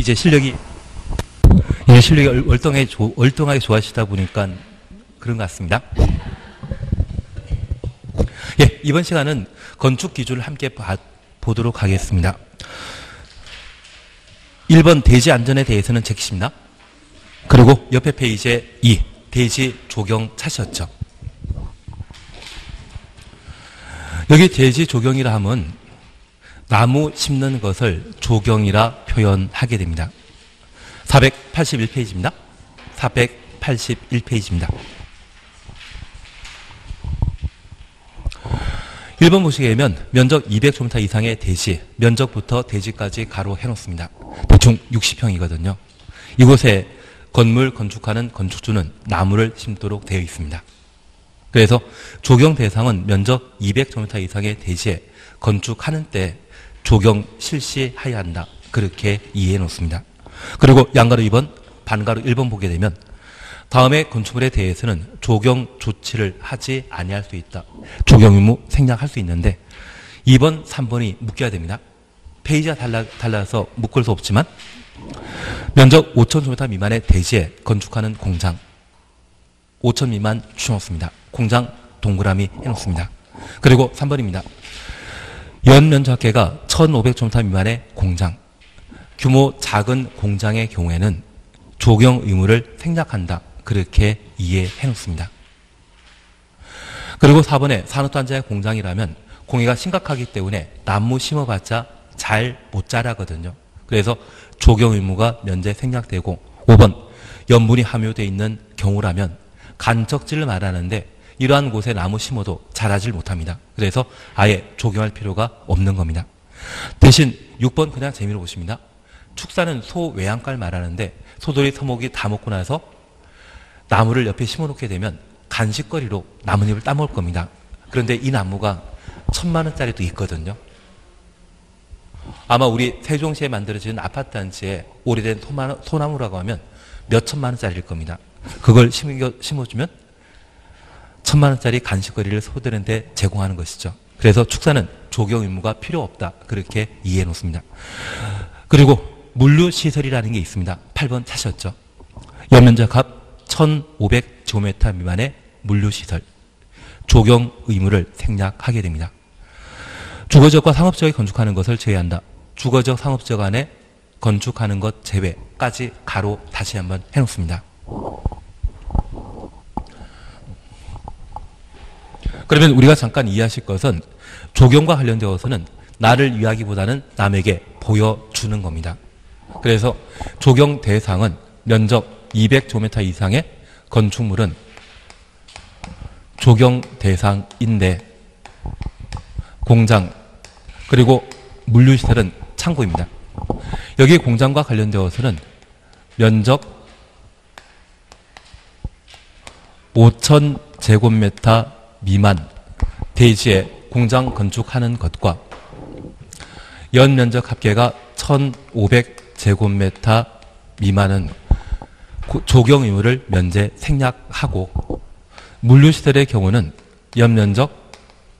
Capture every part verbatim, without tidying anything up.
이제 실력이 이제 실력이 월등하게, 조, 월등하게 좋아지다 보니까 그런 것 같습니다. 예, 이번 시간은 건축 기준을 함께 봐, 보도록 하겠습니다. 일 번 대지 안전에 대해서는 제기입니다. 그리고 옆에 페이지에 이 대지 조경 차시였죠. 여기 대지 조경이라 하면 나무 심는 것을 조경이라 표현하게 됩니다. 사백팔십일 페이지입니다. 사백팔십일 페이지입니다. 일 번 보시게 되면 면적 이백 제곱미터 이상의 대지, 면적부터 대지까지 가로 해놓습니다. 대충 육십 평이거든요. 이곳에 건물 건축하는 건축주는 나무를 심도록 되어 있습니다. 그래서 조경 대상은 면적 이백 제곱미터 이상의 대지에 건축하는 때 조경 실시해야 한다. 그렇게 이해해 놓습니다. 그리고 양가로 이 번, 반가로 일 번 보게 되면 다음의 건축물에 대해서는 조경 조치를 하지 아니할 수 있다. 조경 의무 생략할 수 있는데 이 번, 삼 번이 묶여야 됩니다. 페이지가 달라, 달라서 묶을 수 없지만 면적 오천 제곱미터 미만의 대지에 건축하는 공장 오천 미만 주놓습니다. 공장 동그라미 해놓습니다. 그리고 삼 번입니다. 연면적계가 천오백 제곱미터 미만의 공장, 규모 작은 공장의 경우에는 조경 의무를 생략한다. 그렇게 이해해 놓습니다. 그리고 사 번에 산업단지의 공장이라면 공해가 심각하기 때문에 나무 심어봤자 잘 못 자라거든요. 그래서 조경 의무가 면제 생략되고 오 번 염분이 함유되어 있는 경우라면 간척지를 말하는데 이러한 곳에 나무 심어도 자라질 못합니다. 그래서 아예 조경할 필요가 없는 겁니다. 대신 육 번 그냥 재미로 보십니다. 축사는 소 외양간 말하는데 소들이 서목이 다 먹고 나서 나무를 옆에 심어놓게 되면 간식거리로 나뭇잎을 따먹을 겁니다. 그런데 이 나무가 천만 원짜리도 있거든요. 아마 우리 세종시에 만들어진 아파트 단지에 오래된 소나무라고 하면 몇 천만 원짜리일 겁니다. 그걸 심어주면 천만 원짜리 간식거리를 소들한테 제공하는 것이죠. 그래서 축사는 조경 의무가 필요 없다. 그렇게 이해해 놓습니다. 그리고 물류시설이라는 게 있습니다. 팔 번 찾으셨죠. 연면적 합 천오백 제곱미터 미만의 물류시설, 조경 의무를 생략하게 됩니다. 주거지역과 상업지역에 건축하는 것을 제외한다. 주거지역, 상업지역 안에 건축하는 것 제외까지 가로 다시 한번 해놓습니다. 그러면 우리가 잠깐 이해하실 것은 조경과 관련되어서는 나를 위하기보다는 남에게 보여주는 겁니다. 그래서 조경 대상은 면적 이백 제곱미터 이상의 건축물은 조경 대상인데 공장 그리고 물류시설은 창고입니다. 여기 공장과 관련되어서는 면적 오천 제곱미터 미만 대지에 공장 건축하는 것과 연면적 합계가 천오백 제곱미터 미만은 조경 의무를 면제 생략하고 물류시설의 경우는 연면적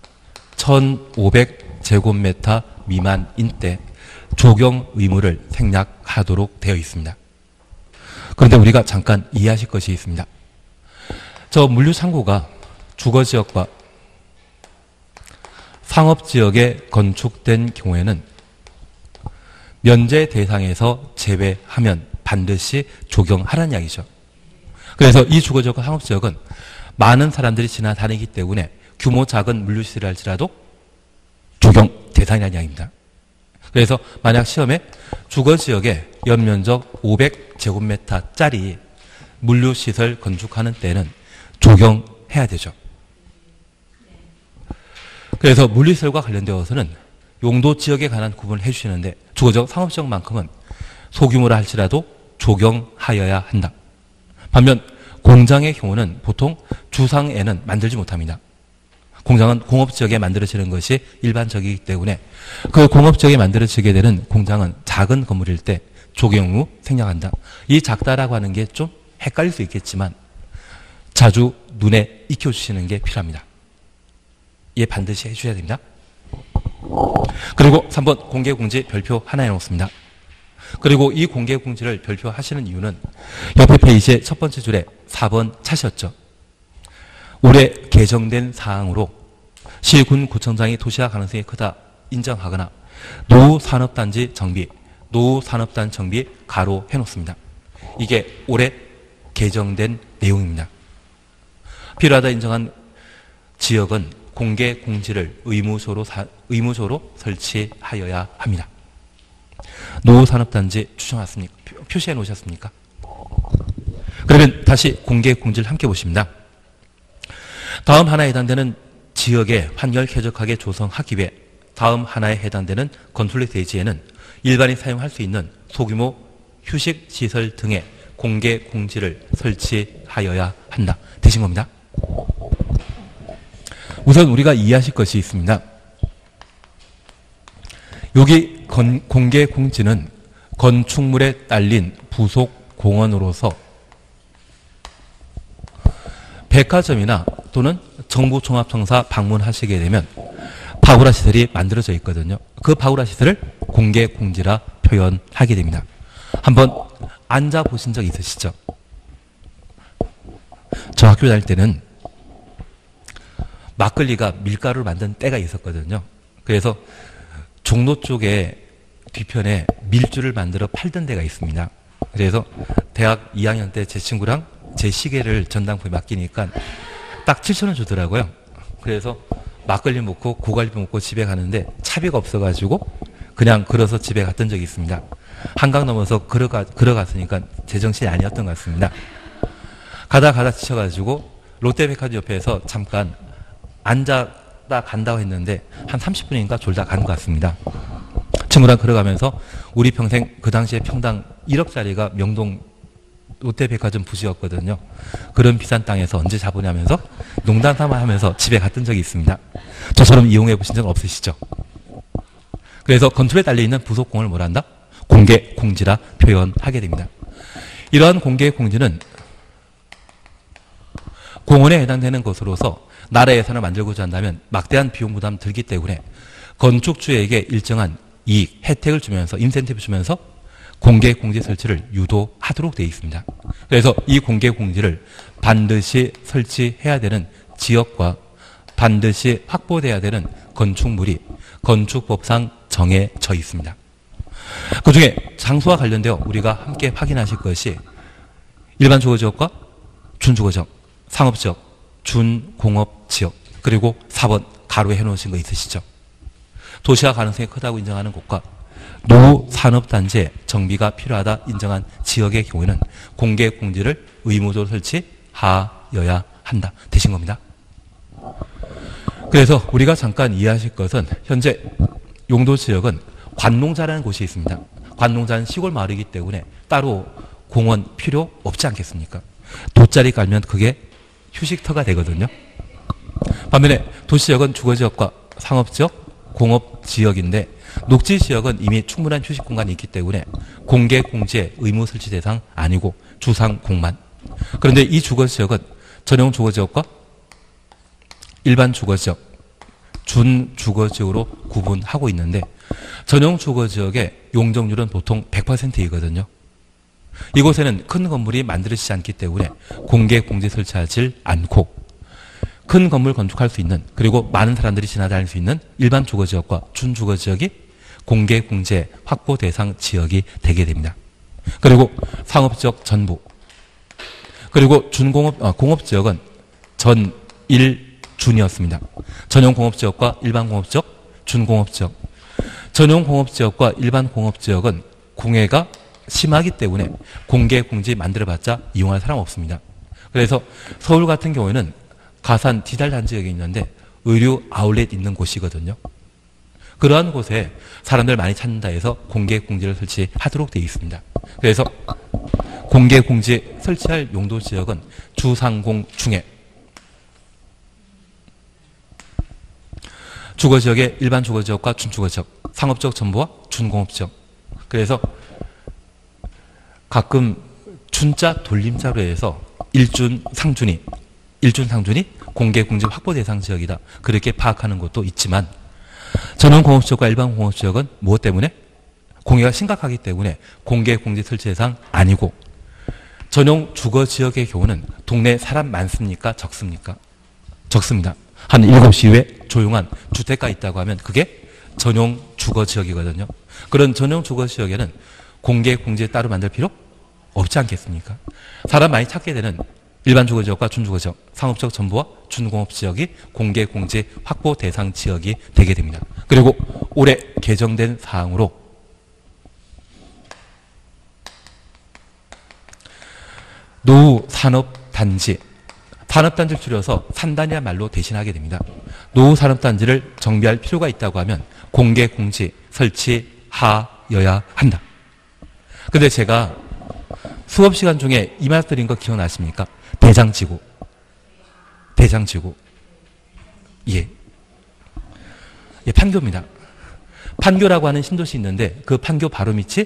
천오백 제곱미터 미만인 때 조경 의무를 생략하도록 되어 있습니다. 그런데 우리가 잠깐 이해하실 것이 있습니다. 저 물류창고가 주거지역과 상업지역에 건축된 경우에는 면제 대상에서 제외하면 반드시 조경하라는 이야기죠. 그래서 이 주거지역과 상업지역은 많은 사람들이 지나다니기 때문에 규모 작은 물류시설이 할지라도 조경 대상이라는 이야기입니다. 그래서 만약 시험에 주거지역에 연면적 오백 제곱미터짜리 물류시설 건축하는 때는 조경해야 되죠. 그래서 물류시설과 관련되어서는 용도 지역에 관한 구분을 해주시는데 주거지역, 상업지역만큼은 소규모라 할지라도 조경하여야 한다. 반면 공장의 경우는 보통 주상에는 만들지 못합니다. 공장은 공업지역에 만들어지는 것이 일반적이기 때문에 그 공업지역에 만들어지게 되는 공장은 작은 건물일 때 조경 의무 생략한다. 이 작다라고 하는 게 좀 헷갈릴 수 있겠지만 자주 눈에 익혀주시는 게 필요합니다. 이해 반드시 해주셔야 됩니다. 그리고 삼 번 공개공지 별표 하나 해놓습니다. 그리고 이 공개공지를 발표하시는 이유는 옆에 페이지의 첫 번째 줄에 사 번 차시였죠. 올해 개정된 사항으로 시군 구청장이 도시화 가능성이 크다 인정하거나 노후산업단지 정비, 노후산업단지 정비 가로 해놓습니다. 이게 올해 개정된 내용입니다. 필요하다 인정한 지역은 공개 공지를 의무적으로, 사, 의무적으로 설치하여야 합니다. 노후산업단지 추정했습니까? 표시해 놓으셨습니까? 그러면 다시 공개 공지를 함께 보십니다. 다음 하나에 해당되는 지역에 환경을 쾌적하게 조성하기 위해 다음 하나에 해당되는 건설의 대지에는 일반이 사용할 수 있는 소규모 휴식시설 등의 공개 공지를 설치하여야 한다. 되신 겁니다. 우선 우리가 이해하실 것이 있습니다. 여기 건, 공개 공지는 건축물에 딸린 부속 공원으로서 백화점이나 또는 정부종합청사 방문하시게 되면 파우라 시설이 만들어져 있거든요. 그 파우라 시설을 공개 공지라 표현하게 됩니다. 한번 앉아 보신 적 있으시죠? 저 학교 다닐 때는 막걸리가 밀가루를 만든 때가 있었거든요. 그래서 종로 쪽에 뒤편에 밀주를 만들어 팔던 데가 있습니다. 그래서 대학 이 학년 때 제 친구랑 제 시계를 전당포에 맡기니까 딱 칠천 원 주더라고요. 그래서 막걸리 먹고 고갈비 먹고 집에 가는데 차비가 없어가지고 그냥 걸어서 집에 갔던 적이 있습니다. 한강 넘어서 걸어가, 걸어갔으니까 제정신이 아니었던 것 같습니다. 가다 가다 지쳐가지고 롯데백화점 옆에서 잠깐 앉았다 간다고 했는데 한 삼십 분인가 졸다 간 것 같습니다. 친구랑 걸어가면서 우리 평생 그 당시에 평당 일억짜리가 명동 롯데백화점 부지였거든요. 그런 비싼 땅에서 언제 자보냐면서 농담 삼아 하면서 집에 갔던 적이 있습니다. 저처럼 이용해 보신 적은 없으시죠? 그래서 건축에 달려있는 부속공을 뭐라 한다? 공개 공지라 표현하게 됩니다. 이러한 공개 공지는 공원에 해당되는 것으로서 나라 예산을 만들고자 한다면 막대한 비용 부담 들기 때문에 건축주에게 일정한 이익, 혜택을 주면서 인센티브 주면서 공개 공지 설치를 유도하도록 되어 있습니다. 그래서 이 공개 공지를 반드시 설치해야 되는 지역과 반드시 확보돼야 되는 건축물이 건축법상 정해져 있습니다. 그 중에 장소와 관련되어 우리가 함께 확인하실 것이 일반 주거지역과 준주거지역, 상업지역, 준공업지역, 그리고 사 번 가로에 해놓으신 거 있으시죠? 도시화 가능성이 크다고 인정하는 곳과 노후산업단지에 정비가 필요하다 인정한 지역의 경우에는 공개 공지를 의무적으로 설치하여야 한다. 되신 겁니다. 그래서 우리가 잠깐 이해하실 것은 현재 용도 지역은 관농자라는 곳이 있습니다. 관농자는 시골 마을이기 때문에 따로 공원 필요 없지 않겠습니까? 돗자리 깔면 그게 휴식터가 되거든요. 반면에 도시지역은 주거지역과 상업지역, 공업지역인데 녹지지역은 이미 충분한 휴식 공간이 있기 때문에 공개 공지의 의무 설치 대상 아니고 주상공만. 그런데 이 주거지역은 전용 주거지역과 일반 주거지역, 준주거지역으로 구분하고 있는데 전용 주거지역의 용적률은 보통 백 퍼센트이거든요. 이곳에는 큰 건물이 만들어지지 않기 때문에 공개 공지 설치하지 않고 큰 건물 건축할 수 있는 그리고 많은 사람들이 지나다닐 수 있는 일반 주거지역과 준주거지역이 공개 공제 확보 대상 지역이 되게 됩니다. 그리고 상업지역 전부 그리고 준공업 어, 공업지역은 전 일 준이었습니다. 전용 공업지역과 일반 공업지역, 준공업지역. 전용 공업지역과 일반 공업지역은 공해가 심하기 때문에 공개 공지 만들어봤자 이용할 사람 없습니다. 그래서 서울 같은 경우에는 가산 디달단 지역에 있는데 의류 아울렛 있는 곳이거든요. 그러한 곳에 사람들 많이 찾는다 해서 공개 공지를 설치하도록 되어 있습니다. 그래서 공개 공지 설치할 용도 지역은 주상공 중에 주거지역의 일반 주거지역과 준주거지역, 상업지역 전부와 준공업지역. 그래서 가끔 준자 돌림자로 해서 일준 상준이, 일준 상준이 공개 공지 확보 대상 지역이다. 그렇게 파악하는 것도 있지만 전용 공업지역과 일반 공업지역은 무엇 때문에? 공해가 심각하기 때문에 공개 공지 설치 대상 아니고, 전용 주거 지역의 경우는 동네 사람 많습니까? 적습니까? 적습니다. 한 일곱 시 이후에 조용한 주택가 있다고 하면 그게 전용 주거 지역이거든요. 그런 전용 주거 지역에는 공개 공지 따로 만들 필요 없지 않겠습니까? 사람 많이 찾게 되는 일반 주거 지역과 준주거 지역, 상업적 전부와 준공업 지역이 공개 공지 확보 대상 지역이 되게 됩니다. 그리고 올해 개정된 사항으로 노후 산업단지, 산업단지를 줄여서 산단이란 말로 대신하게 됩니다. 노후 산업단지를 정비할 필요가 있다고 하면 공개 공지 설치하여야 한다. 근데 제가 수업 시간 중에 이 말 드린 거 기억나십니까? 대장지구. 대장지구. 예. 예, 판교입니다. 판교라고 하는 신도시 있는데 그 판교 바로 밑이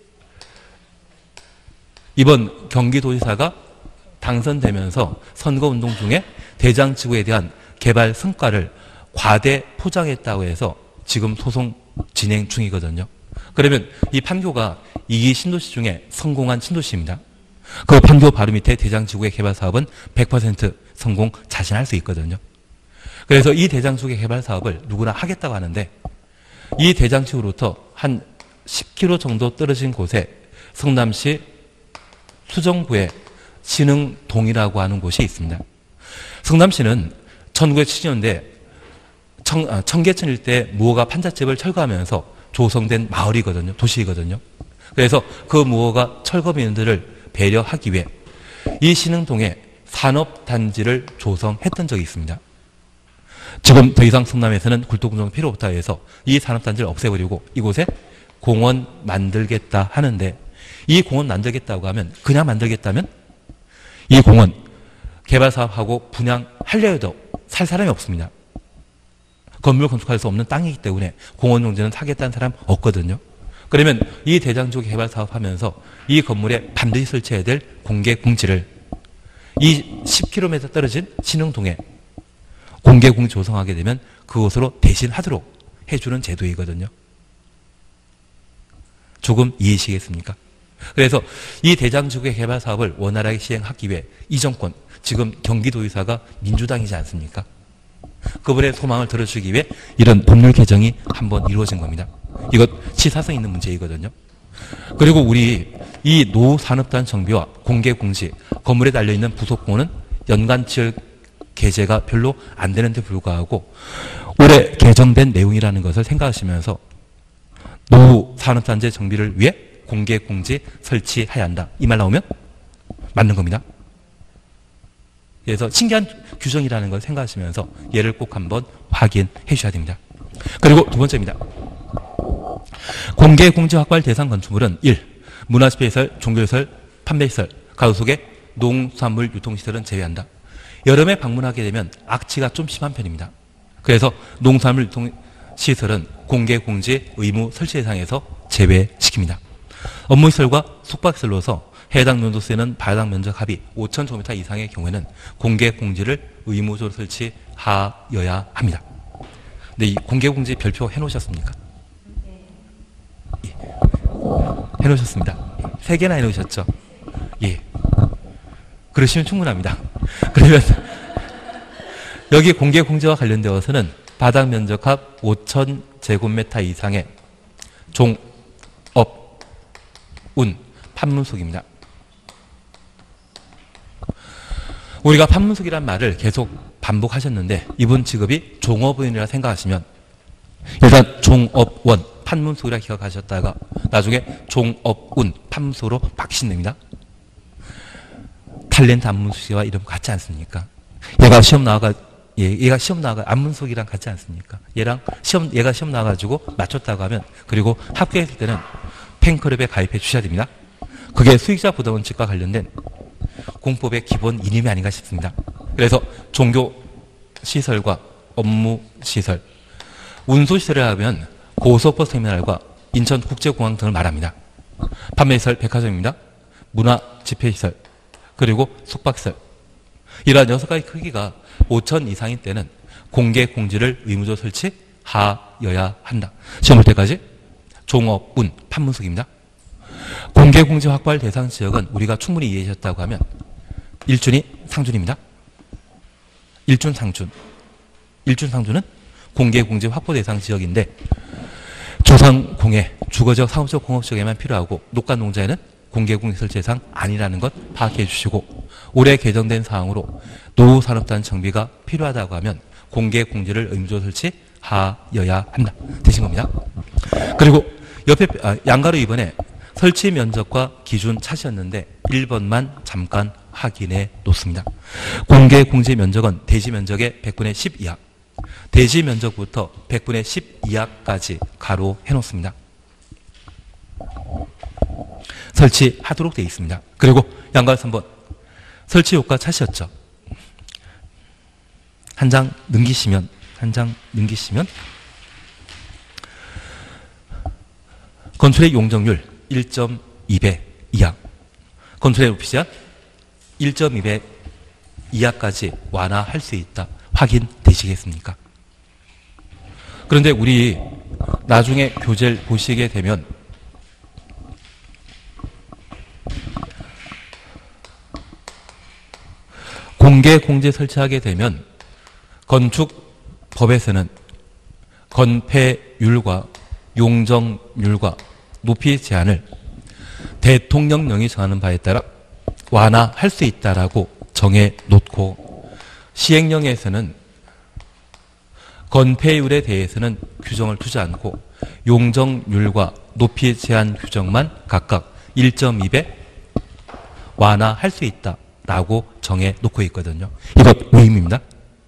이번 경기도지사가 당선되면서 선거운동 중에 대장지구에 대한 개발 성과를 과대 포장했다고 해서 지금 소송 진행 중이거든요. 그러면 이 판교가 이 기 신도시 중에 성공한 신도시입니다. 그 판교 바로 밑에 대장지구의 개발 사업은 백 퍼센트 성공 자신할 수 있거든요. 그래서 이 대장지구의 개발 사업을 누구나 하겠다고 하는데, 이 대장지구로부터 한 십 킬로미터 정도 떨어진 곳에 성남시 수정구에 신흥동이라고 하는 곳이 있습니다. 성남시는 천구백칠십 년대 청, 아, 청계천 일대 무허가 판잣집을 철거하면서 조성된 마을이거든요. 도시이거든요. 그래서 그 무허가 철거민들을 배려하기 위해 이 신흥동에 산업단지를 조성했던 적이 있습니다. 지금 더 이상 성남에서는 굴뚝공정 필요 없다 해서 이 산업단지를 없애버리고 이곳에 공원 만들겠다 하는데, 이 공원 만들겠다고 하면, 그냥 만들겠다면 이 공원 개발 사업하고 분양하려 해도 살 사람이 없습니다. 건물 건축할 수 없는 땅이기 때문에 공원 용지는 사겠다는 사람 없거든요. 그러면 이 대장지구 개발 사업하면서 이 건물에 반드시 설치해야 될 공개 공지를 이 십 킬로미터 떨어진 신흥동에 공개 공지 조성하게 되면 그곳으로 대신하도록 해주는 제도이거든요. 조금 이해하시겠습니까? 그래서 이 대장지구 개발 사업을 원활하게 시행하기 위해 이 정권, 지금 경기도의사가 민주당이지 않습니까? 그분의 소망을 들어주기 위해 이런 법률 개정이 한번 이루어진 겁니다. 이것 시사성 있는 문제이거든요. 그리고 우리 이 노후 산업단 정비와 공개 공지, 건물에 달려있는 부속공원은 연간 지역 개재가 별로 안 되는데 불구하고 올해 개정된 내용이라는 것을 생각하시면서 노후 산업단지 정비를 위해 공개 공지 설치해야 한다. 이 말 나오면 맞는 겁니다. 그래서 신기한 규정이라는 걸 생각하시면서 얘를 꼭 한번 확인해 주셔야 됩니다. 그리고 두 번째입니다. 공개 공지 확보할 대상 건축물은 일. 문화집회시설, 종교시설, 판매시설, 가로속에 농수산물 유통시설은 제외한다. 여름에 방문하게 되면 악취가 좀 심한 편입니다. 그래서 농수산물 유통시설은 공개 공지 의무 설치 대상에서 제외시킵니다. 업무시설과 숙박시설로서 해당 면도세는 바닥 면적 합이 오천 제곱미터 이상의 경우에는 공개 공지를 의무적으로 설치하여야 합니다. 근데 이 공개 공지 별표 해놓으셨습니까? 예. 해놓으셨습니다. 세 개나 해놓으셨죠? 예. 그러시면 충분합니다. 그러면 여기 공개 공지와 관련되어서는 바닥 면적합 오천 제곱미터 이상의 종, 업, 운, 판문속입니다. 우리가 판문속이란 말을 계속 반복하셨는데 이분 직업이 종업원이라 생각하시면 일단 종업원, 판문속이라 기억하셨다가 나중에 종업운, 판문속으로 바뀌신답니다. 탤런트 안문숙 씨와 이름 같지 않습니까? 얘가 시험 나와가, 얘, 얘가 시험 나와가, 안문숙이랑 같지 않습니까? 얘랑 시험, 얘가 시험 나와가지고 맞췄다고 하면, 그리고 합격했을 때는 팬클럽에 가입해 주셔야 됩니다. 그게 수익자 부담 원칙과 관련된 공법의 기본 이념이 아닌가 싶습니다. 그래서 종교 시설과 업무 시설, 운수 시설을 하면 고속버스 터미널과 인천국제공항 등을 말합니다. 판매시설 백화점입니다. 문화 집회시설, 그리고 숙박시설. 이러한 여섯 가지 크기가 오천 이상인 때는 공개 공지를 의무적으로 설치하여야 한다. 시험 볼 때까지 종업, 운, 판문석입니다. 공개공지 확보할 대상 지역은 우리가 충분히 이해하셨다고 하면 일준이 상준입니다. 일준, 상준. 일준, 상준은 공개공지 확보 대상 지역인데 조상공해, 주거지역, 상업지역, 공업지역에만 필요하고 녹간농자에는 공개공지 설치 대상 아니라는 것 파악해 주시고 올해 개정된 사항으로 노후산업단 정비가 필요하다고 하면 공개공지를 의무적으로 설치하여야 한다. 되신 겁니다. 그리고 옆에 아, 양가로 이번에 설치 면적과 기준 차시였는데 일 번만 잠깐 확인해 놓습니다. 공개공지 면적은 대지 면적의 백분의 십 이하, 대지 면적부터 백분의 십 이하까지 가로 해놓습니다. 설치하도록 되어 있습니다. 그리고 양가로 삼 번 설치 효과 차시였죠. 한 장 넘기시면 한 장 넘기시면 건축의 용적률 일 점 이 배 이하, 건축의 높이 제한 일 점 이 배 이하까지 완화할 수 있다. 확인되시겠습니까? 그런데 우리 나중에 교재를 보시게 되면 공개공지 설치하게 되면 건축법에서는 건폐율과 용적률과 높이 제한을 대통령령이 정하는 바에 따라 완화할 수 있다라고 정해놓고 시행령에서는 건폐율에 대해서는 규정을 두지 않고 용적률과 높이 제한 규정만 각각 일 점 이 배 완화할 수 있다라고 정해놓고 있거든요. 이것 의무입니다.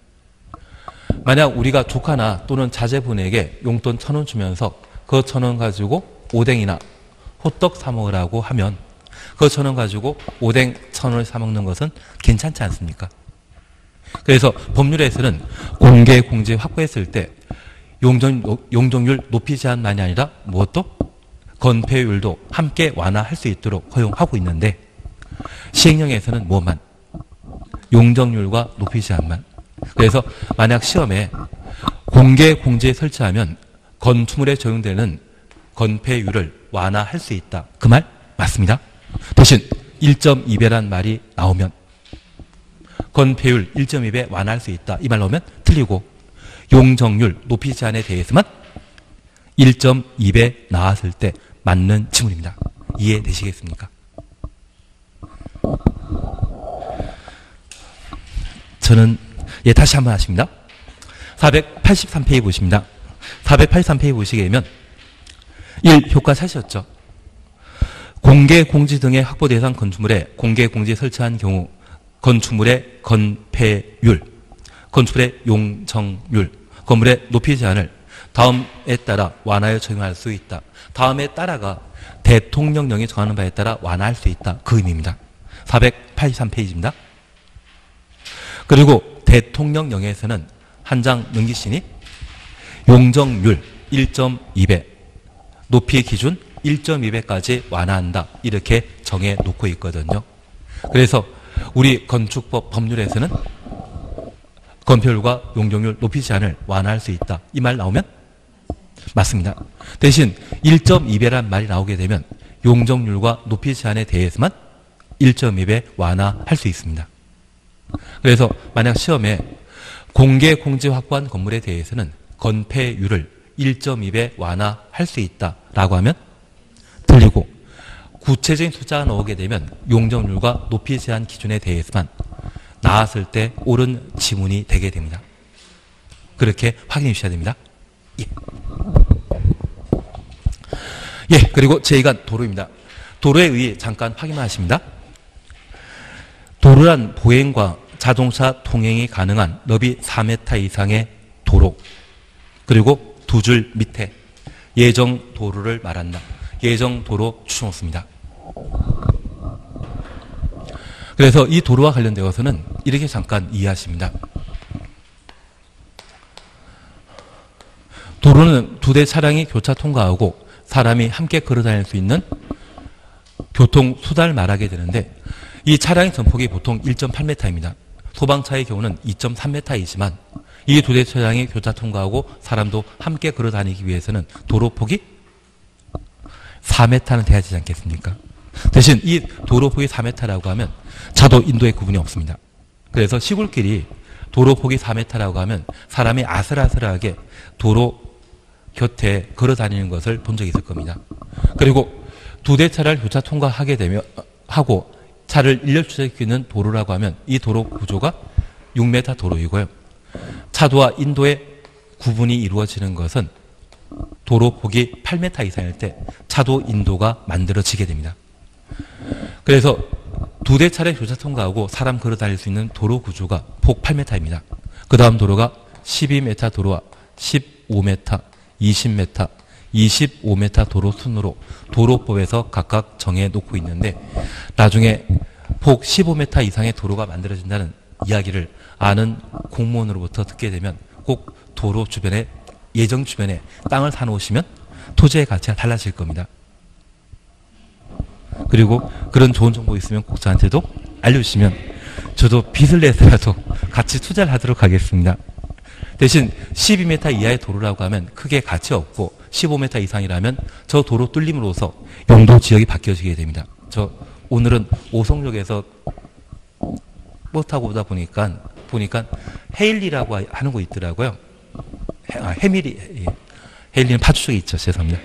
만약 우리가 조카나 또는 자제분에게 용돈 천 원 주면서 그 천 원 가지고 오뎅이나 호떡 사 먹으라고 하면 그 천 원 가지고 오뎅 천 원을 사 먹는 것은 괜찮지 않습니까? 그래서 법률에서는 공개 공지 확보했을 때 용적, 용적률 높이 제한만이 아니라 무엇도 건폐율도 함께 완화할 수 있도록 허용하고 있는데 시행령에서는 뭐만? 용적률과 높이 제한만. 그래서 만약 시험에 공개 공지에 설치하면 건축물에 적용되는 건폐율을 완화할 수 있다. 그 말 맞습니다. 대신 일 점 이 배란 말이 나오면 건폐율 일 점 이 배 완화할 수 있다. 이 말 나오면 틀리고 용적률 높이 제한에 대해서만 일 점 이 배 나왔을 때 맞는 지문입니다. 이해되시겠습니까? 저는 예 다시 한번 하십니다. 사백팔십삼 페이지 보십니다. 사백팔십삼 페이지 보시게 되면 일. 효과 사시였죠. 공개 공지 등의 확보 대상 건축물에 공개 공지 설치한 경우 건축물의 건폐율, 건축물의 용적률, 건물의 높이 제한을 다음에 따라 완화에 적용할 수 있다. 다음에 따라가 대통령령이 정하는 바에 따라 완화할 수 있다. 그 의미입니다. 사백팔십삼 페이지입니다. 그리고 대통령령에서는 한 장 넘기시니 용적률 일 점 이 배, 높이 기준 일 점 이 배까지 완화한다. 이렇게 정해놓고 있거든요. 그래서 우리 건축법 법률에서는 건폐율과 용적률 높이 제한을 완화할 수 있다. 이 말 나오면 맞습니다. 대신 일 점 이 배란 말이 나오게 되면 용적률과 높이 제한에 대해서만 일 점 이 배 완화할 수 있습니다. 그래서 만약 시험에 공개 공지 확보한 건물에 대해서는 건폐율을 일 점 이 배 완화할 수 있다라고 하면 틀리고 구체적인 숫자가 나오게 되면 용적률과 높이 제한 기준에 대해서만 나왔을 때 옳은 지문이 되게 됩니다. 그렇게 확인해 주셔야 됩니다. 예. 예, 그리고 제이가 도로입니다. 도로에 의해 잠깐 확인만 하십니다. 도로란 보행과 자동차 통행이 가능한 너비 사 미터 이상의 도로, 그리고 두 줄 밑에 예정 도로를 말한다. 예정 도로 추천없습니다. 그래서 이 도로와 관련되어서는 이렇게 잠깐 이해하십니다. 도로는 두 대 차량이 교차 통과하고 사람이 함께 걸어 다닐 수 있는 교통수단을 말하게 되는데 이 차량의 전폭이 보통 일 점 팔 미터입니다. 소방차의 경우는 이 점 삼 미터이지만 이 두 대 차량이 교차 통과하고 사람도 함께 걸어 다니기 위해서는 도로 폭이 사 미터는 돼야 되지 않겠습니까? 대신 이 도로폭이 사 미터라고 하면 차도 인도의 구분이 없습니다. 그래서 시골길이 도로폭이 사 미터라고 하면 사람이 아슬아슬하게 도로 곁에 걸어 다니는 것을 본 적이 있을 겁니다. 그리고 두 대 차를 교차 통과하게 되면 하고 차를 일렬 주차시키는 도로라고 하면 이 도로 구조가 육 미터 도로이고요. 차도와 인도의 구분이 이루어지는 것은 도로폭이 팔 미터 이상일 때 차도 인도가 만들어지게 됩니다. 그래서 두 대 차례 교차 통과하고 사람 걸어 다닐 수 있는 도로 구조가 폭 팔 미터입니다. 그 다음 도로가 십이 미터 도로와 십오 미터, 이십 미터, 이십오 미터 도로 순으로 도로법에서 각각 정해 놓고 있는데 나중에 폭 십오 미터 이상의 도로가 만들어진다는 이야기를 아는 공무원으로부터 듣게 되면 꼭 도로 주변에 예정 주변에 땅을 사놓으시면 토지의 가치가 달라질 겁니다. 그리고 그런 좋은 정보 있으면 꼭 저한테도 알려주시면 저도 빚을 내서라도 같이 투자를 하도록 하겠습니다. 대신 십이 미터 이하의 도로라고 하면 크게 가치 없고 십오 미터 이상이라면 저 도로 뚫림으로써 용도 지역이 바뀌어지게 됩니다. 저 오늘은 오송역에서 버스 타고 오다 보니까 보니까 헤일리라고 하는 거 있더라고요. 해, 아, 해밀이 예. 헤일리는 파주 쪽에 있죠. 죄송합니다.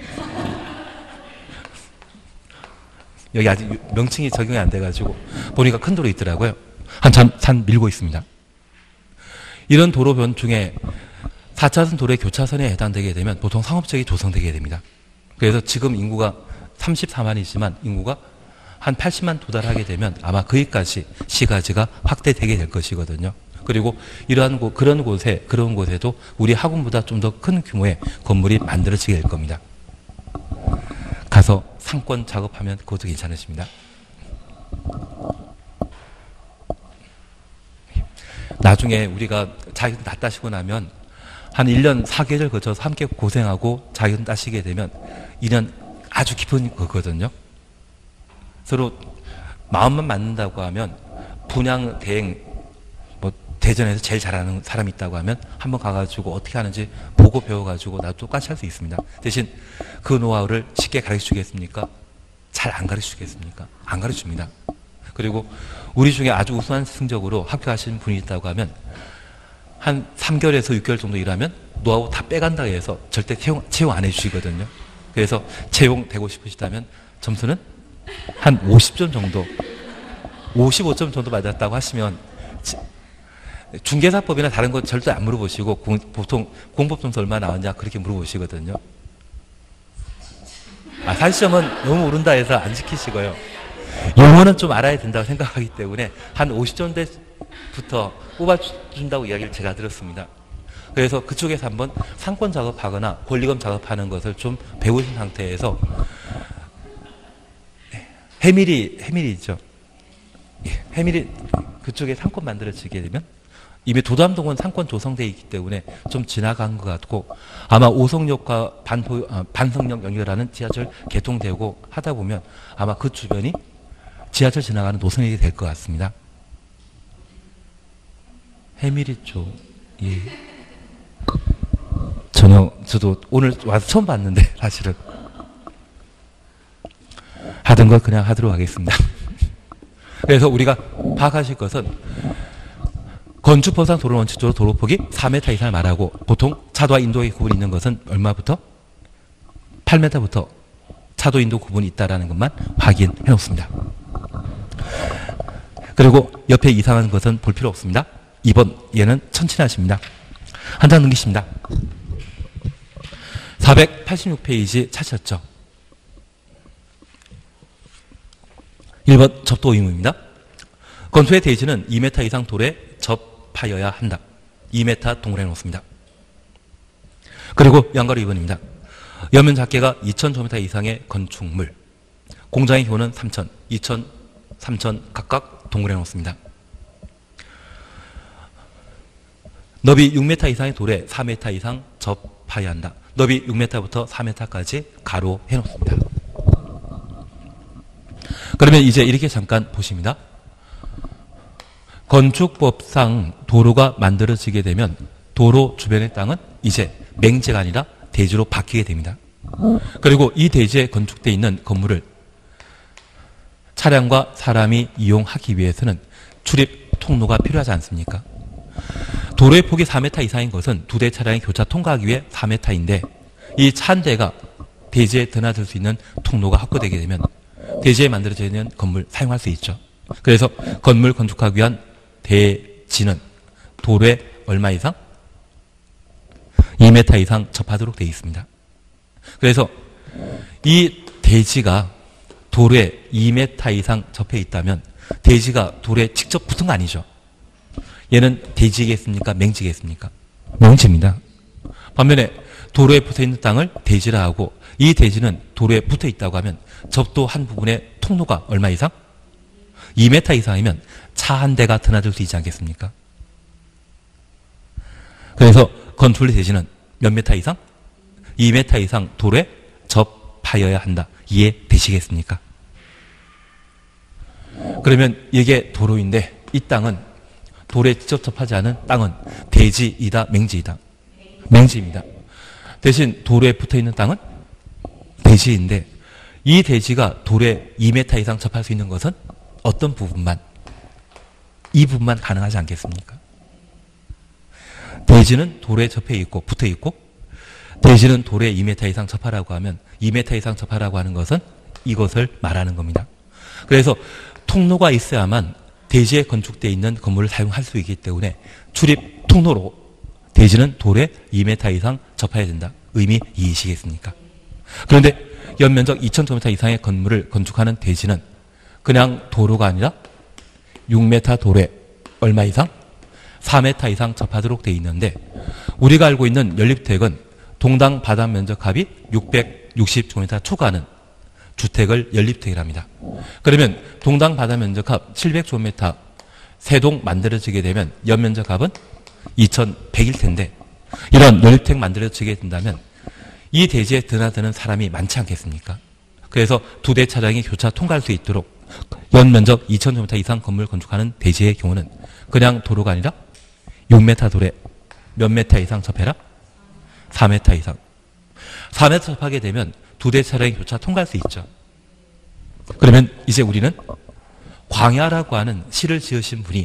여기 아직 명칭이 적용이 안 돼가지고 보니까 큰 도로 있더라고요. 한참 산 밀고 있습니다. 이런 도로변 중에 사 차선 도로의 교차선에 해당되게 되면 보통 상업지역이 조성되게 됩니다. 그래서 지금 인구가 삼십사만이지만 인구가 한 팔십만 도달하게 되면 아마 거기까지 시가지가 확대되게 될 것이거든요. 그리고 이러한 곳, 그런 곳에, 그런 곳에도 우리 학원보다 좀 더 큰 규모의 건물이 만들어지게 될 겁니다. 가서 상권 작업하면 그것도 괜찮으십니다. 나중에 우리가 자격증 다 따시고 나면 한 일 년 사 개월 거쳐서 함께 고생하고 자격증 따시게 되면 이 년 아주 깊은 거거든요. 서로 마음만 맞는다고 하면 분양 대행 뭐 대전에서 제일 잘하는 사람이 있다고 하면 한번 가가지고 어떻게 하는지 보고 배워가지고 나도 똑같이 할 수 있습니다. 대신 그 노하우를 쉽게 가르쳐주겠습니까? 잘 안 가르쳐주겠습니까? 안 가르쳐줍니다. 그리고 우리 중에 아주 우수한 성적으로 합격하시는 분이 있다고 하면 한 삼 개월에서 육 개월 정도 일하면 노하우 다 빼간다고 해서 절대 채용, 채용 안 해주시거든요. 그래서 채용되고 싶으시다면 점수는 한 오십 점 정도, 오십오 점 정도 맞았다고 하시면 중개사법이나 다른 건 절대 안 물어보시고 공, 보통 공법 점수 얼마 나왔냐 그렇게 물어보시거든요. 아, 사십 점은 너무 오른다 해서 안 지키시고요. 용어는 좀 알아야 된다고 생각하기 때문에 한 오십 점대부터 뽑아준다고 이야기를 제가 들었습니다. 그래서 그쪽에서 한번 상권 작업하거나 권리금 작업하는 것을 좀 배우신 상태에서 해밀이, 해밀이 있죠. 해밀이 그쪽에 상권 만들어지게 되면 이미 도담동은 상권 조성되어 있기 때문에 좀 지나간 것 같고 아마 오송역과 반포, 아, 반성역 연결하는 지하철 개통되고 하다 보면 아마 그 주변이 지하철 지나가는 노선이 될 것 같습니다. 해밀이 쪽, 예. 전혀 저도 오늘 와서 처음 봤는데 사실은 하던 걸 그냥 하도록 하겠습니다. 그래서 우리가 파악하실 것은 건축법상 도로 원칙적으로 도로폭이 사 미터 이상을 말하고 보통 차도와 인도의 구분이 있는 것은 얼마부터? 팔 미터부터 차도 인도 구분이 있다는 것만 확인해 놓습니다. 그리고 옆에 이상한 것은 볼 필요 없습니다. 이 번 얘는 천천히하십니다. 한 장 넘기십니다. 사백팔십육 페이지 찾으셨죠? 일 번 접도 의무입니다. 건수의 대지는 이 미터 이상 도로에 접하여야 한다. 이 미터 동그라미 놓습니다. 그리고 양가로 이 번입니다. 여면 작계가 이천 제곱미터 이상의 건축물, 공장의 효는 삼천, 이천, 삼천 각각 동그라미 놓습니다. 너비 육 미터 이상의 돌에 사 미터 이상 접하여야 한다. 너비 육 미터부터 사 미터까지 가로 해놓습니다. 그러면 이제 이렇게 잠깐 보십니다. 건축법상 도로가 만들어지게 되면 도로 주변의 땅은 이제 맹지가 아니라 대지로 바뀌게 됩니다. 그리고 이 대지에 건축되어 있는 건물을 차량과 사람이 이용하기 위해서는 출입 통로가 필요하지 않습니까? 도로의 폭이 사 미터 이상인 것은 두 대 차량이 교차 통과하기 위해 사 미터인데 이 차 한 대가 대지에 드나들 수 있는 통로가 확보되게 되면 대지에 만들어져 있는 건물 사용할 수 있죠. 그래서 건물 건축하기 위한 대지는 도로에 얼마 이상? 이 미터 이상 접하도록 되어 있습니다. 그래서 이 대지가 도로에 이 미터 이상 접해 있다면 대지가 도로에 직접 붙은 거 아니죠. 얘는 대지겠습니까? 맹지겠습니까? 맹지입니다. 반면에 도로에 붙어 있는 땅을 대지라 하고 이 대지는 도로에 붙어 있다고 하면 접도한 부분의 통로가 얼마 이상? 이 미터 이상이면 차 한 대가 드나들 수 있지 않겠습니까? 그래서 건축의 대지는 몇 미터 이상? 이 미터 이상 도로에 접하여야 한다. 이해되시겠습니까? 그러면 이게 도로인데 이 땅은 도로에 직접 접하지 않은 땅은 대지이다, 맹지이다? 맹지입니다. 대신 도로에 붙어있는 땅은 대지인데 이 대지가 도로에 이 미터 이상 접할 수 있는 것은 어떤 부분만? 이 부분만 가능하지 않겠습니까? 대지는 도로에 접해 있고 붙어 있고 대지는 도로에 이 미터 이상 접하라고 하면 이 미터 이상 접하라고 하는 것은 이것을 말하는 겁니다. 그래서 통로가 있어야만 대지에 건축되어 있는 건물을 사용할 수 있기 때문에 출입 통로로 대지는 도로에 이 미터 이상 접해야 된다. 의미 이해시겠습니까? 그런데 연면적 이천 제곱미터 이상의 건물을 건축하는 대지는 그냥 도로가 아니라 육 미터 도로에 얼마 이상? 사 미터 이상 접하도록 되어 있는데 우리가 알고 있는 연립주택은 동당 바닥 면적 합이 육백육십 제곱미터 초과하는 주택을 연립주택이랍니다. 그러면 동당 바닥 면적 합 칠백 제곱미터 세 동 만들어지게 되면 연면적 합은 이천백일 텐데 이런 연립주택 만들어지게 된다면 이 대지에 드나드는 사람이 많지 않겠습니까? 그래서 두 대 차량이 교차 통과할 수 있도록 연면적 이천 제곱미터 이상 건물 건축하는 대지의 경우는 그냥 도로가 아니라 육 미터 도로에 몇 미터 이상 접해라? 사 미터 이상. 사 미터 접하게 되면 두 대 차량이 교차 통과할 수 있죠. 그러면 이제 우리는 광야라고 하는 시를 지으신 분이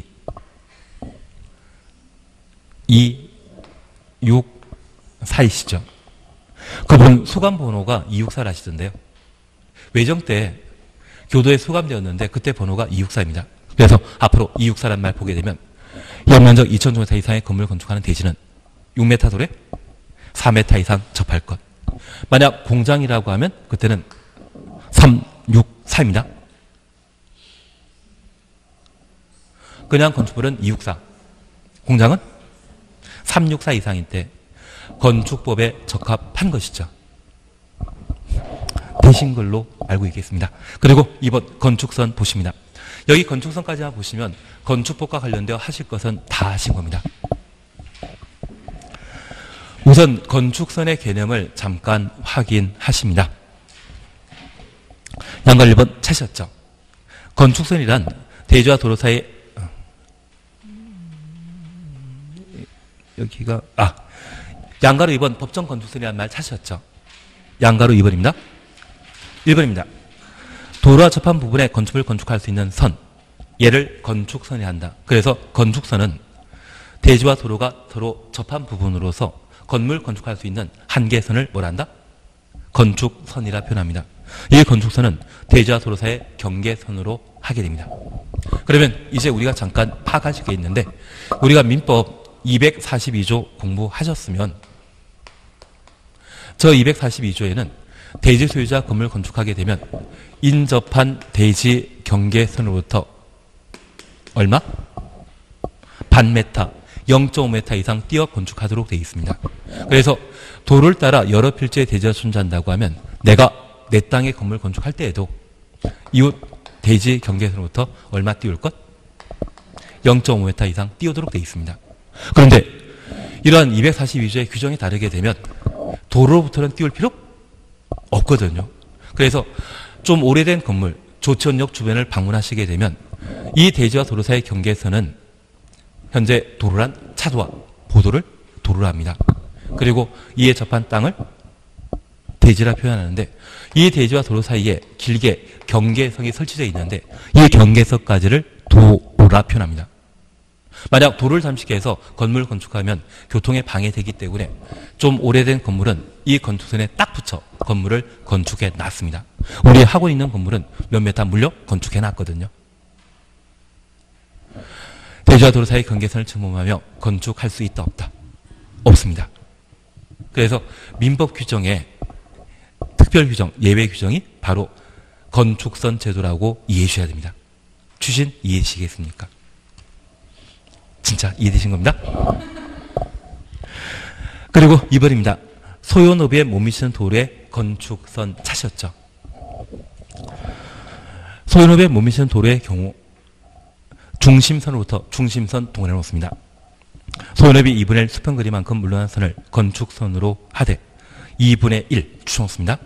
이육사이시죠. 그분 수감번호가 이육사를 하시던데요. 외정 때 교도에 수감되었는데 그때 번호가 이육사입니다. 그래서 앞으로 이육사란 말 보게 되면 연면적 이천 제곱미터 이상의 건물을 건축하는 대지는 육 미터 도로에 사 미터 이상 접할 것. 만약 공장이라고 하면 그때는 삼육사입니다. 그냥 건축물은 이육사. 공장은 삼육사 이상일 때 건축법에 적합한 것이죠. 되신 걸로 알고 있겠습니다. 그리고 이번 건축선 보십니다. 여기 건축선까지만 보시면 건축법과 관련되어 하실 것은 다 하신 겁니다. 우선 건축선의 개념을 잠깐 확인하십니다. 양갈 일 번 찾으셨죠? 건축선이란 대지와 도로 사이 여기가 아 양가로 이 번 법정 건축선이라는 말 찾으셨죠? 양가로 이 번입니다. 일 번입니다. 도로와 접한 부분에 건축을 건축할 수 있는 선, 얘를 건축선이 한다. 그래서 건축선은 대지와 도로가 서로 접한 부분으로서 건물 건축할 수 있는 한계선을 뭐라 한다? 건축선이라 표현합니다. 이 건축선은 대지와 도로 사이의 경계선으로 하게 됩니다. 그러면 이제 우리가 잠깐 파악하실 게 있는데 우리가 민법 이백사십이 조 공부하셨으면 저 이백사십이 조에는 대지 소유자 건물 건축하게 되면 인접한 대지 경계선으로부터 얼마? 반 메타, 영 점 오 미터 이상 띄어 건축하도록 되어 있습니다. 그래서 도로를 따라 여러 필지의 대지가 존재한다고 하면 내가 내 땅에 건물 건축할 때에도 이웃 대지 경계선으로부터 얼마 띄울 것? 영 점 오 미터 이상 띄우도록 되어 있습니다. 그런데 이러한 이백사십이 조의 규정이 다르게 되면 도로로부터는 띄울 필요 없거든요. 그래서 좀 오래된 건물, 조천역 주변을 방문하시게 되면 이 대지와 도로 사이의 경계선은 현재 도로란 차도와 보도를 도로로 합니다. 그리고 이에 접한 땅을 대지라 표현하는데 이 대지와 도로 사이에 길게 경계석이 설치되어 있는데 이 경계석까지를 도로라 표현합니다. 만약 도로를 잠식해서 건물을 건축하면 교통에 방해되기 때문에 좀 오래된 건물은 이 건축선에 딱 붙여 건물을 건축해 놨습니다. 우리 하고 있는 건물은 몇 메타 물려 건축해 놨거든요. 대지와 도로 사이 경계선을 침범하며 건축할 수 있다 없다? 없습니다. 그래서 민법 규정에 특별 규정, 예외 규정이 바로 건축선 제도라고 이해해 주셔야 됩니다. 추신 이해하시겠습니까? 진짜 이해되신 겁니다. 그리고 이 번입니다. 소요노비에 못 미치는 도로의 건축선 찾으셨죠? 소요노비에 못 미치는 도로의 경우 중심선으로부터 중심선 동원해 놓습니다. 소요노비 이분의 일 수평거리만큼 물러난 선을 건축선으로 하되 이분의 일 추정했습니다.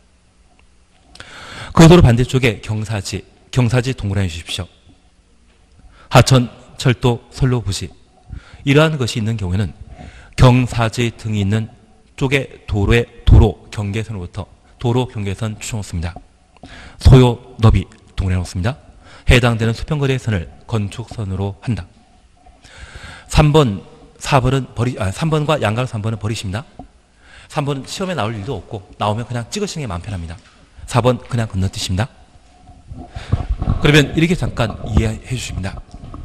그 도로 반대쪽에 경사지, 경사지 동그라미 주십시오. 하천, 철도, 선로, 부시 이러한 것이 있는 경우에는 경사지 등이 있는 쪽에 도로의 도로 경계선으로부터 도로 경계선 추정했습니다. 소요 너비 동그라미 놓습니다. 해당되는 수평거리의 선을 건축선으로 한다. 삼 번, 사 번은 버리, 아, 삼 번과 양각 삼 번은 버리십니다. 삼 번은 시험에 나올 일도 없고 나오면 그냥 찍으시는 게 마음 편합니다. 사 번 그냥 건너뛰십니다. 그러면 이렇게 잠깐 이해해 주십니다.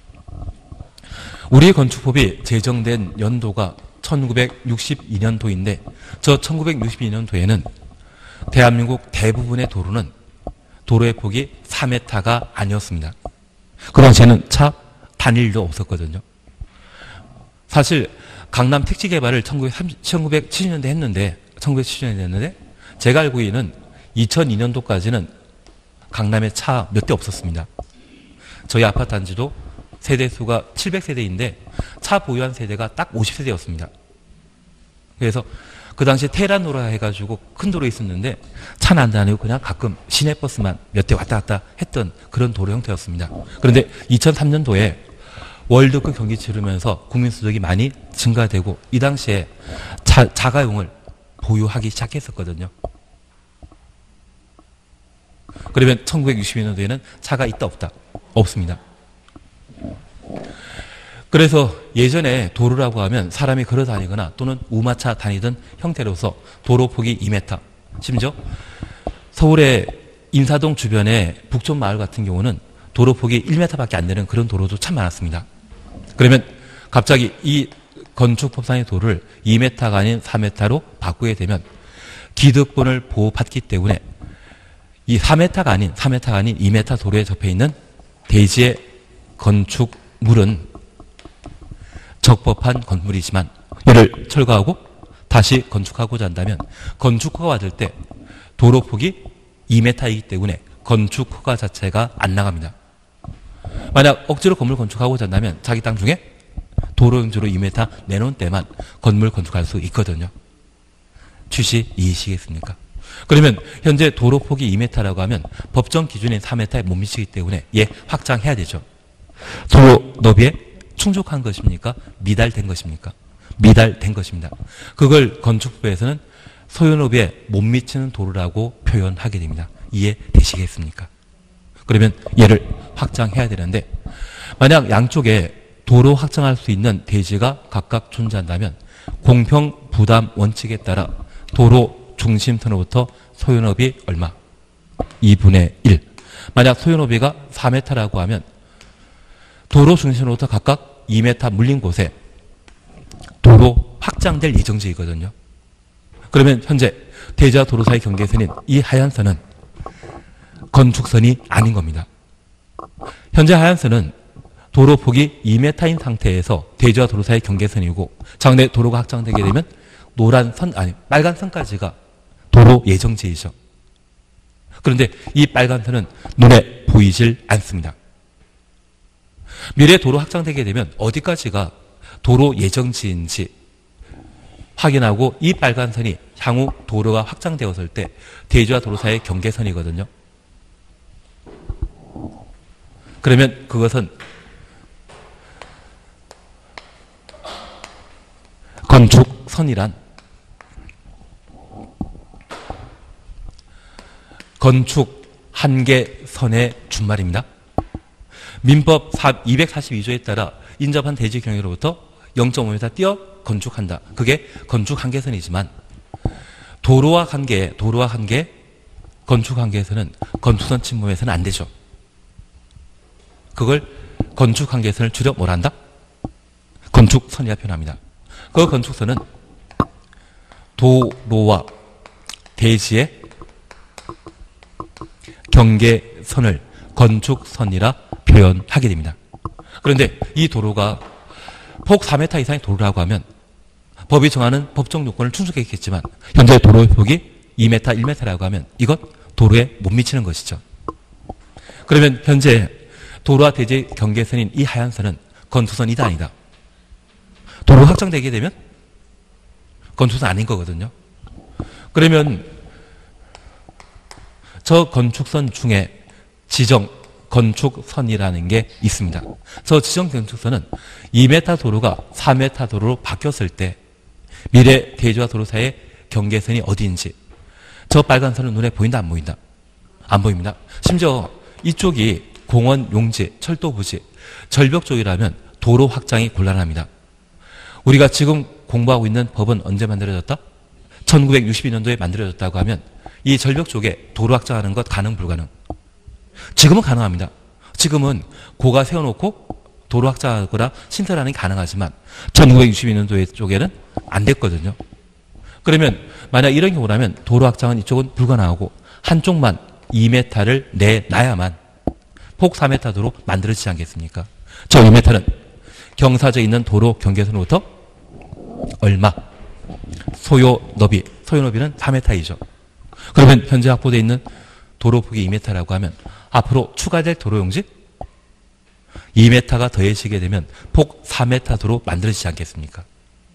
우리의 건축법이 제정된 연도가 천구백육십이 년도인데 저 천구백육십이 년도에는 대한민국 대부분의 도로는 도로의 폭이 사 미터가 아니었습니다. 그 당시에는 차 단일도 없었거든요. 사실 강남 택지 개발을 천구백칠십 년대 했는데 천구백칠십 년대 했는데 제가 알고 있는 이천이 년도까지는 강남에 차 몇 대 없었습니다. 저희 아파트 단지도 세대수가 칠백 세대인데 차 보유한 세대가 딱 오십 세대였습니다. 그래서 그 당시에 테란도로 해가지고 큰 도로 있었는데 차는 안 다니고 그냥 가끔 시내버스만 몇 대 왔다 갔다 했던 그런 도로 형태였습니다. 그런데 이천삼 년도에 월드컵 경기 치르면서 국민소득이 많이 증가되고 이 당시에 자, 자가용을 보유하기 시작했었거든요. 그러면 천구백육십이 년도에는 차가 있다 없다? 없습니다. 그래서 예전에 도로라고 하면 사람이 걸어 다니거나 또는 우마차 다니던 형태로서 도로 폭이 이 미터, 심지어 서울의 인사동 주변의 북촌 마을 같은 경우는 도로 폭이 일 미터밖에 안 되는 그런 도로도 참 많았습니다. 그러면 갑자기 이 건축법상의 도로를 이 미터가 아닌 사 미터로 바꾸게 되면 기득권을 보호받기 때문에 이 사 미터가 아닌 사 미터가 아닌 이 미터 도로에 접해 있는 대지의 건축물은 적법한 건물이지만 이를 철거하고 다시 건축하고자 한다면 건축허가 받을 때 도로 폭이 이 미터이기 때문에 건축허가 자체가 안 나갑니다. 만약 억지로 건물 건축하고자 한다면 자기 땅 중에 도로 용지로 이 미터 내놓은 때만 건물 건축할 수 있거든요. 취지 이해시겠습니까? 그러면 현재 도로 폭이 이 미터라고 하면 법정 기준인 사 미터에 못 미치기 때문에 얘 확장해야 되죠. 도로 너비에 충족한 것입니까? 미달된 것입니까? 미달된 것입니다. 그걸 건축부에서는 소요너비에 못 미치는 도로라고 표현하게 됩니다. 이해되시겠습니까? 그러면 얘를 확장해야 되는데 만약 양쪽에 도로 확장할 수 있는 대지가 각각 존재한다면 공평 부담 원칙에 따라 도로 중심선으로부터 소요너비 얼마? 이분의 일. 만약 소요너비가 사 미터라고 하면 도로 중심으로부터 각각 이 미터 물린 곳에 도로 확장될 예정지이거든요. 그러면 현재 대지와 도로 사이 경계선인 이 하얀 선은 건축선이 아닌 겁니다. 현재 하얀 선은 도로 폭이 이 미터인 상태에서 대지와 도로 사이 경계선이고 장래 도로가 확장되게 되면 노란 선, 아니 빨간 선까지가 도로 예정지이죠. 그런데 이 빨간 선은 눈에 보이질 않습니다. 미래 도로 확장되게 되면 어디까지가 도로 예정지인지 확인하고 이 빨간 선이 향후 도로가 확장되었을 때 대지와 도로 사이의 경계선이거든요. 그러면 그것은 건축선이란 건축 한계선의 준말입니다. 민법 이백사십이 조에 따라 인접한 대지 경계로부터 영 점 오 미터 띄어 건축한다. 그게 건축 한계선이지만 도로와 관계, 도로와 관계, 건축 한계선은 건축선 침범해서는 안 되죠. 그걸 건축 한계선을 줄여 뭘 한다? 건축선이라 표현합니다. 그 건축선은 도로와 대지의 경계선을 건축선이라 표현하게 됩니다. 그런데 이 도로가 폭 사 미터 이상의 도로라고 하면 법이 정하는 법정 요건을 충족했겠지만 현재 도로의 폭이 이 미터, 일 미터라고 하면 이것 도로에 못 미치는 것이죠. 그러면 현재 도로와 대지의 경계선인 이 하얀 선은 건축선이다 아니다. 도로 확장되게 되면 건축선 아닌 거거든요. 그러면 저 건축선 중에 지정 건축선이라는 게 있습니다. 저 지정 건축선은 이 미터 도로가 사 미터 도로로 바뀌었을 때 미래 대지와 도로 사이의 경계선이 어디인지 저 빨간 선은 눈에 보인다 안 보인다? 안 보입니다. 심지어 이쪽이 공원 용지, 철도 부지, 절벽 쪽이라면 도로 확장이 곤란합니다. 우리가 지금 공부하고 있는 법은 언제 만들어졌다? 천구백육십이 년도에 만들어졌다고 하면 이 절벽 쪽에 도로 확장하는 것 가능 불가능? 지금은 가능합니다. 지금은 고가 세워놓고 도로 확장하거나 신설하는 게 가능하지만 천구백육십이 년도 쪽에는 안 됐거든요. 그러면 만약 이런 경우라면 도로 확장은 이쪽은 불가능하고 한쪽만 이 미터를 내놔야만 폭 사 미터 도로 만들어지지 않겠습니까? 저 이 미터는 경사져 있는 도로 경계선으로부터 얼마? 소요 너비, 소요 너비는 사 미터이죠. 그러면 현재 확보되어 있는 도로 폭이 이 미터라고 하면 앞으로 추가될 도로 용지 이 미터가 더해지게 되면 폭 사 미터 도로 만들어지지 않겠습니까?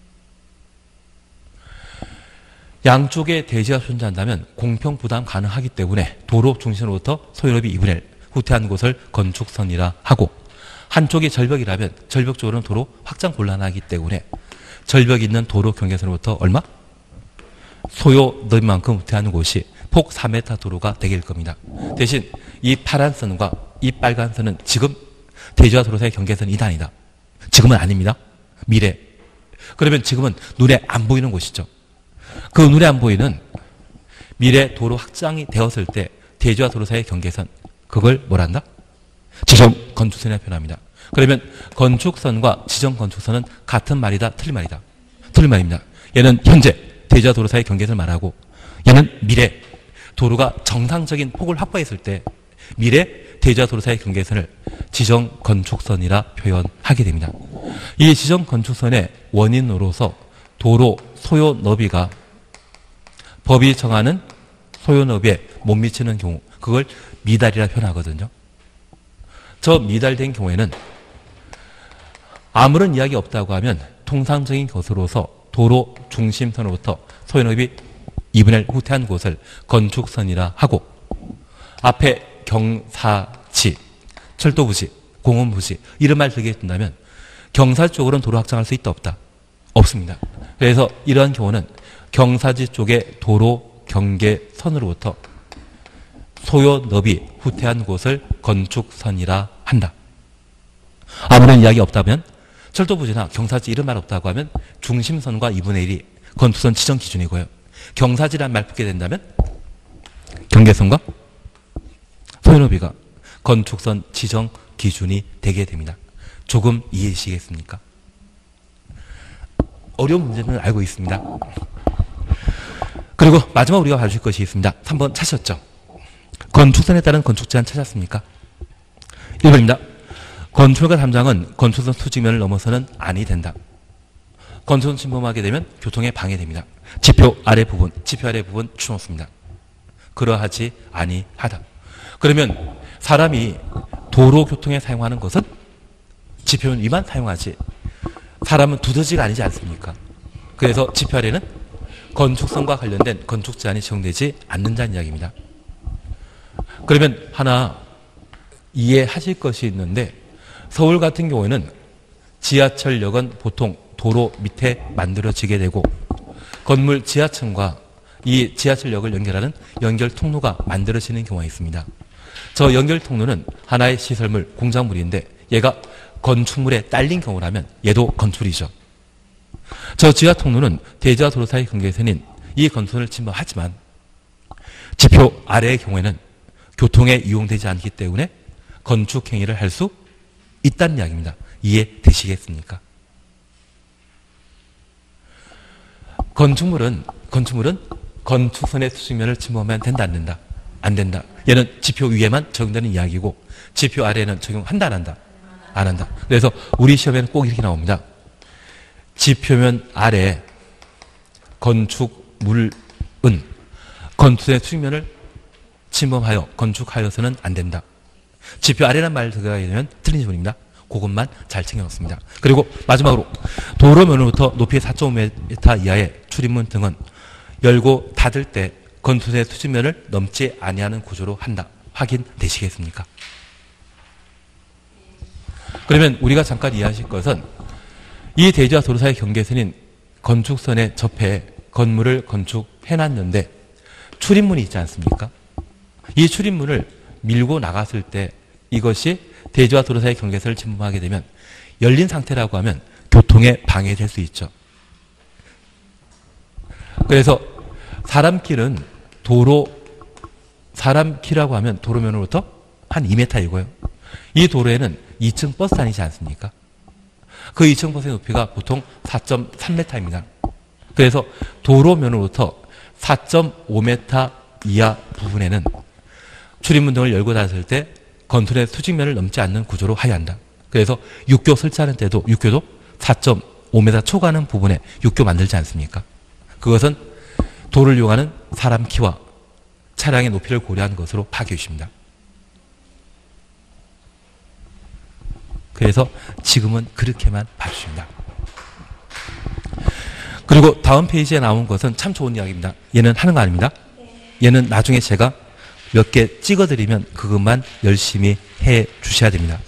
양쪽에 대지가 존재한다면 공평 부담 가능하기 때문에 도로 중심으로부터 소요너비 이분의 일 후퇴한 곳을 건축선이라 하고 한쪽이 절벽이라면 절벽 쪽으로는 도로 확장 곤란하기 때문에 절벽이 있는 도로 경계선으로부터 얼마? 소요 너비만큼 후퇴하는 곳이 폭 사 미터 도로가 되길 겁니다. 대신 이 파란 선과 이 빨간 선은 지금 대지와 도로 사이의 경계선이 아니다. 지금은 아닙니다. 미래. 그러면 지금은 눈에 안 보이는 곳이죠. 그 눈에 안 보이는 미래 도로 확장이 되었을 때 대지와 도로 사이의 경계선 그걸 뭐란다? 지정 건축선이라 표현합니다. 그러면 건축선과 지정 건축선은 같은 말이다 틀린 말이다. 틀린 말입니다. 얘는 현재 대지와 도로 사이의 경계선을 말하고 얘는 미래 도로가 정상적인 폭을 확보했을 때 미래 대지와 도로 사이의 경계선을 지정 건축선이라 표현하게 됩니다. 이 지정 건축선의 원인으로서 도로 소요 너비가 법이 정하는 소요 너비에 못 미치는 경우 그걸 미달이라 표현하거든요. 저 미달된 경우에는 아무런 이야기 없다고 하면 통상적인 것으로서 도로 중심선으로부터 소요 너비 이분의 일 후퇴한 곳을 건축선이라 하고 앞에 경사지, 철도부지, 공원부지 이런 말 들게 된다면 경사 쪽으로는 도로 확장할 수 있다 없다? 없습니다. 그래서 이러한 경우는 경사지 쪽의 도로 경계선으로부터 소요 너비 후퇴한 곳을 건축선이라 한다. 아무런 이야기 없다면 철도부지나 경사지 이런 말 없다고 하면 중심선과 이분의 일이 건축선 지정 기준이고요. 경사지란 말 붙게 된다면 경계선과 소요 너비가 건축선 지정 기준이 되게 됩니다. 조금 이해하시겠습니까? 어려운 문제는 알고 있습니다. 그리고 마지막 우리가 봐주실 것이 있습니다. 삼 번 찾으셨죠? 건축선에 따른 건축 제한 찾았습니까? 일 번입니다. 건축물과 담장은 건축선 수직면을 넘어서는 아니 된다. 건축선 침범하게 되면 교통에 방해됩니다. 지표 아래 부분, 지표 아래 부분 추놓습니다. 그러하지 아니하다. 그러면 사람이 도로 교통에 사용하는 것은 지표는 위만 사용하지 사람은 두더지가 아니지 않습니까? 그래서 지표 아래는 건축선과 관련된 건축 제한이 적용되지 않는다는 이야기입니다. 그러면 하나 이해하실 것이 있는데 서울 같은 경우에는 지하철역은 보통 도로 밑에 만들어지게 되고 건물 지하층과 이 지하철역을 연결하는 연결 통로가 만들어지는 경우가 있습니다. 저 연결 통로는 하나의 시설물, 공작물인데 얘가 건축물에 딸린 경우라면 얘도 건축이죠. 저 지하 통로는 대지와 도로 사이 경계선인 이 건선을 침범하지만 지표 아래의 경우에는 교통에 이용되지 않기 때문에 건축 행위를 할 수 있다는 이야기입니다. 이해되시겠습니까? 건축물은 건축물은 건축선의 수직면을 침범하면 된다 안 된다? 안 된다. 얘는 지표 위에만 적용되는 이야기고 지표 아래에는 적용한다 안 한다? 안 한다. 그래서 우리 시험에는 꼭 이렇게 나옵니다. 지표면 아래 건축물은 건축의 수직면을 침범하여 건축하여서는 안 된다. 지표 아래란 말 들어가게 되면 틀린 지문입니다. 그것만 잘 챙겨놓습니다. 그리고 마지막으로 도로면으로부터 높이 사 점 오 미터 이하의 출입문 등은 열고 닫을 때 건축의 수직면을 넘지 아니하는 구조로 한다. 확인되시겠습니까? 그러면 우리가 잠깐 이해하실 것은 이 대지와 도로 사이 경계선인 건축선에 접해 건물을 건축해놨는데 출입문이 있지 않습니까? 이 출입문을 밀고 나갔을 때 이것이 대지와 도로 사이 경계선을 침범하게 되면 열린 상태라고 하면 교통에 방해될 수 있죠. 그래서 사람길은 도로, 사람길이라고 하면 도로면으로부터 한 이 미터이고요. 이 도로에는 이 층 버스 다니지 않습니까? 그 이 층 버스의 높이가 보통 사 점 삼 미터입니다. 그래서 도로면으로부터 사 점 오 미터 이하 부분에는 출입문 등을 열고 닫았을 때 건물의 수직면을 넘지 않는 구조로 하여야 한다. 그래서 육교 설치하는 때도 육교도 사 점 오 미터 초과하는 부분에 육교 만들지 않습니까? 그것은 도를 이용하는 사람 키와 차량의 높이를 고려한 것으로 파악해 주십니다. 그래서 지금은 그렇게만 봐주십니다. 그리고 다음 페이지에 나온 것은 참 좋은 이야기입니다. 얘는 하는 거 아닙니다. 얘는 나중에 제가 몇 개 찍어드리면 그것만 열심히 해 주셔야 됩니다.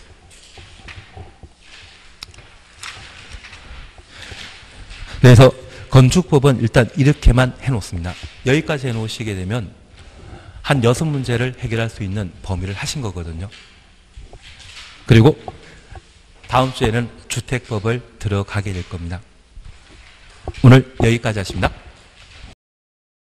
그래서 건축법은 일단 이렇게만 해놓습니다. 여기까지 해놓으시게 되면 한 여섯 문제를 해결할 수 있는 범위를 하신 거거든요. 그리고 다음 주에는 주택법을 들어가게 될 겁니다. 오늘 여기까지 하십니다.